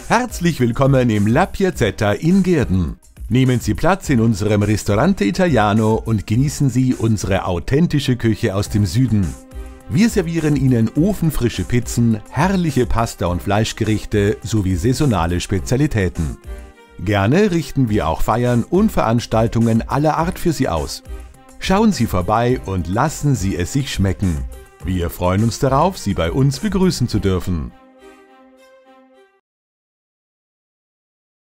Herzlich willkommen im La Piazzetta in Gehrden. Nehmen Sie Platz in unserem Ristorante Italiano und genießen Sie unsere authentische Küche aus dem Süden. Wir servieren Ihnen ofenfrische Pizzen, herrliche Pasta- und Fleischgerichte sowie saisonale Spezialitäten. Gerne richten wir auch Feiern und Veranstaltungen aller Art für Sie aus. Schauen Sie vorbei und lassen Sie es sich schmecken. Wir freuen uns darauf, Sie bei uns begrüßen zu dürfen.